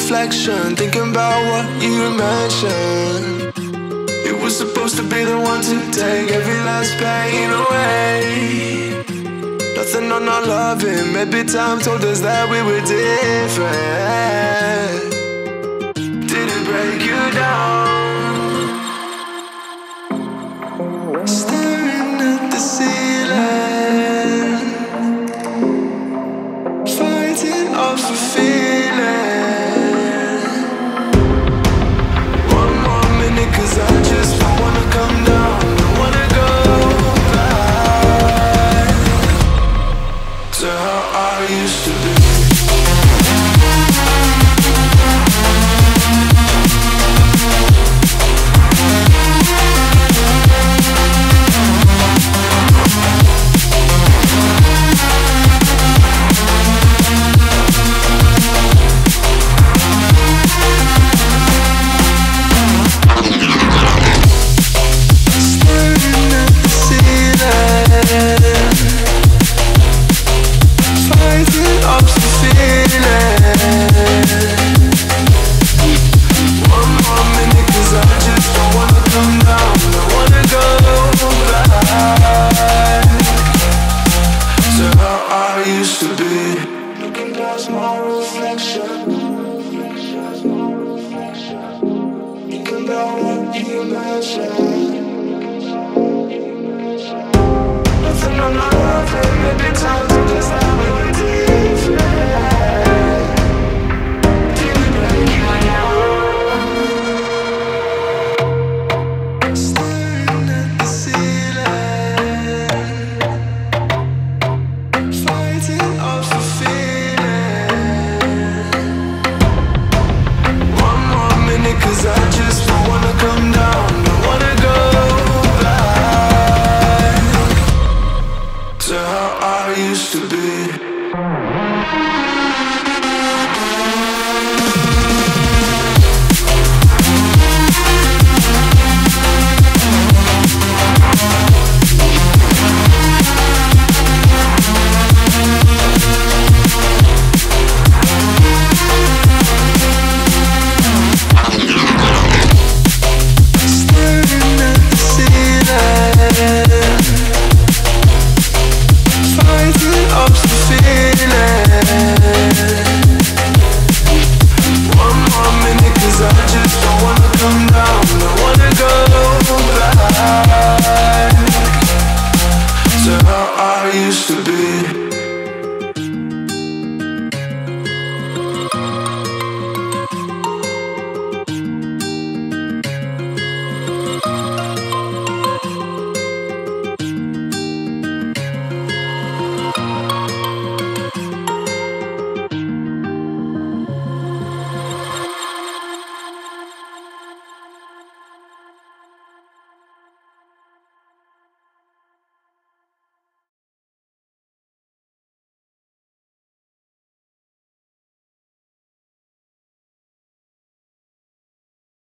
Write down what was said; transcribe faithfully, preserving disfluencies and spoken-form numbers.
reflection, thinking about what you mentioned. You were supposed to be the one to take every last pain away. Nothing on our loving, maybe time told us that we were different. Did it break you down? Staring at the ceiling, fighting off a feeling. One more minute, cause I just don't wanna come down. Don't wanna go back to how I used to be. Nothing on my life, maybe time.